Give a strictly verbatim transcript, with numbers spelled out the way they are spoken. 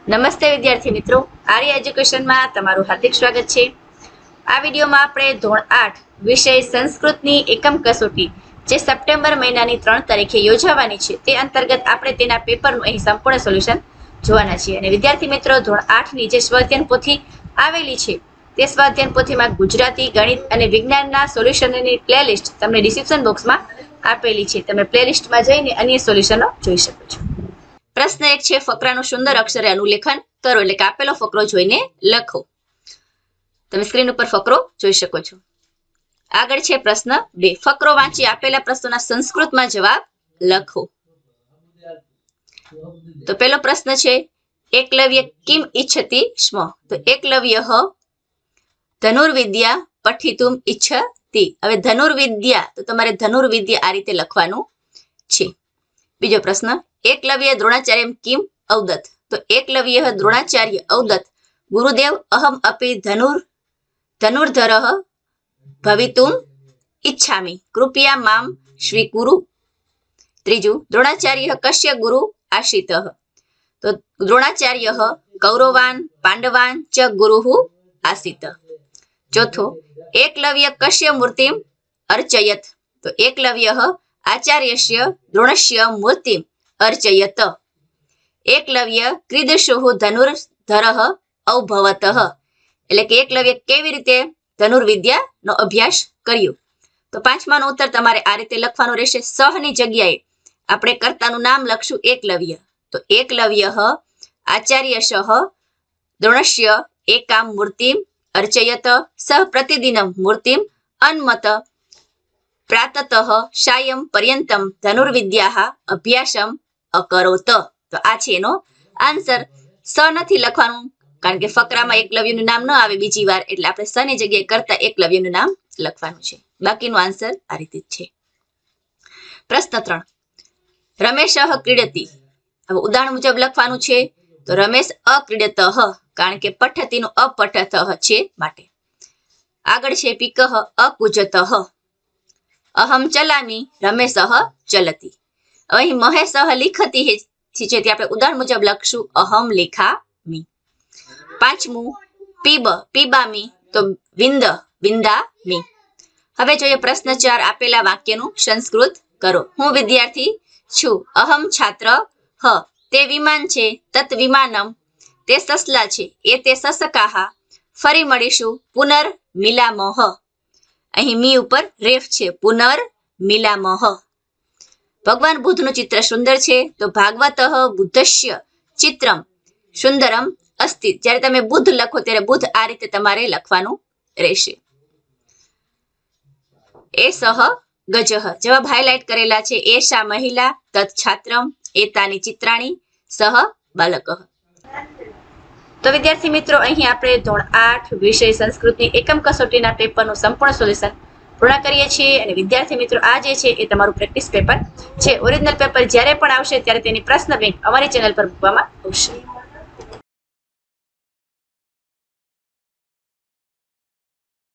નમસ્તે વિદ્યાર્થી મિત્રો, આર્ય એજ્યુકેશનમાં તમારું હાર્દિક સ્વાગત છે। આ વિડીયોમાં આપણે ધોરણ આઠ વિષય સંસ્કૃતની એકમ કસોટી જે સપ્ટેમ્બર મહિનાની ત્રણ તારીખે યોજાવાની છે તે અંતર્ગત આપણે તેના પેપરનું અહીં સંપૂર્ણ સોલ્યુશન જોવાના છીએ। અને વિદ્યાર્થી મિત્રો, ધોરણ આઠની જે સ્વાધ્યાયન પોથી આવેલી છે તે સ્વાધ્યાયન પોથીમાં ગુજરાતી, ગણિત અને વિજ્ઞાનના સોલ્યુશનની પ્લેલિસ્ટ તમને ડિસ્ક્રિપ્શન બોક્સમાં આપેલી છે। તમે પ્લેલિસ્ટમાં જઈને અન્ય સોલ્યુશનો જોઈ શકો છો। પ્રશ્ન એક છે, ફકરાનું સુંદર અક્ષરે અનુલેખન કરો, એટલે કે આપેલો ફકરો જોઈને લખો। તમે સ્ક્રીન ઉપર ફકરો જોઈ શકો છો। આગળ છે પ્રશ્ન બે, ફકરો વાંચી આપેલા પ્રશ્નોના સંસ્કૃતમાં જવાબ લખો। તો પહેલો પ્રશ્ન છે, એકલવ્ય કિમ ઈચ્છતિ સ્મ? તો એકલવ્ય ધનુર્વિદ્યા પઠિતુમ ઈચ્છતિ। હવે ધનુર્વિદ્યા, તો તમારે ધનુર્વિદ્યા આ રીતે લખવાનું છે। બીજો પ્રશ્ન, એકલવ્ય દ્રોણાચાર્ય કિમ અવદત? તો એકલવ્ય દ્રોણાચાર્ય અવદત ગુરુદેવ અહમ અપી ધનુર ધનુર્ધર ભવિતુમ ઈચ્છામિ, કૃપયા મામ સ્વીકુરુ। ત્રીજું, દ્રોણાચાર્ય કશ્ય ગુરુ આશ્રિત? તો દ્રોણાચાર્ય કૌરવાન પાંડવાન ચ ગુરુ આસિત। ચોથો, એકલવ્ય કશ્ય મૂર્તિમ અર્ચયત? તો એકલવ્ય આચાર્યસ્ય દ્રોણસ્ય મૂર્તિમ અર્ચયત। એકલવ્ય ક્રીદશુઃ ધનુર્ધર અભવત? એટલે કે એકલવ્ય કેવી રીતે ધનુર્વિદ્યાનો અભ્યાસ કર્યો? તો પાંચમાનો ઉત્તર તમારે આ રીતે લખવાનું રહેશે। સહની જગ્યાએ આપણે કર્તાનું નામ લખશું એકલવ્ય। તો એકલવ્ય આચાર્યશ દ્રોણસ્ય એકામ મૂર્તિમ અર્ચયત સહ પ્રતિદિનમ મૂર્તિમ અન્મત પ્રાતઃ સાયં પર્યંતમ ધનુર્વિદ્યા અભ્યાસમ અકરોત। તો આ છે એનો આન્સર। સ નથી લખવાનું, કારણ કે ફકરામાં એકલવ્યનું નામ ન આવે બીજી વાર, એટલે આપણે સ ની જગ્યાએ કરતા એકલવ્યનું નામ લખવાનું છે। બાકીનો આન્સર આ રીતે જ છે। પ્રશ્ન ત્રણ, રમેશ ક્રીડતી? હવે ઉદાહરણ મુજબ લખવાનું છે। તો રમેશ અક્રીડત, કારણ કે પઠતીનું અપઠત છે માટે। આગળ છે પિક અકુજત, અહમ ચલામી રમેશ ચલતી। અહીં મહેશ લિખતી છે તે આપણે ઉદાહરણ મુજબ લખશું અહમ લેખામી। પાંચમું, પીબ પીબામી, તો વિંદ વિંદામી। હવે જોઈએ પ્રશ્ન ચાર, આપેલા વાક્યનું સંસ્કૃત કરો। હું વિદ્યાર્થી છું, અહમ છાત્ર હ, તે વિમાન છે, તત વિમાનમ, તે સસલા છે, એ તે સસકાહા, ફરી મળીશું, પુનર મિલામહ। અહીં મી ઉપર રેફ છે, પુનર મિલામહ। ભગવાન બુદ્ધનું ચિત્ર સુંદર છે, તો ભાગવત બુદ્ધસ્ય ચિત્રમ સુંદરમ અસ્તિ। જ્યારે તમે બુદ્ધ લખો ત્યારે બુદ્ધ આ રીતે તમારે લખવાનું રહેશે। એ સહ ગજહ, જવાબ હાઇલાઇટ કરેલા છે। એશા મહિલા, તત છાત્રમ, એતાની ચિત્રાણી, સહ બાલક। તો વિદ્યાર્થી મિત્રો, અહીં આપણે ધોરણ આઠ વિષય સંસ્કૃતની એકમ કસોટીના પેપરનું સંપૂર્ણ સોલ્યુશન પૂર્ણ કરીએ છીએ। અને વિદ્યાર્થી મિત્રો, આ જે છે એ તમારું પ્રેક્ટિસ પેપર છે। ઓરિજિનલ પેપર જ્યારે પણ આવશે ત્યારે તેની પ્રશ્ન બેંક અમારી ચેનલ પર મૂકવામાં આવશે।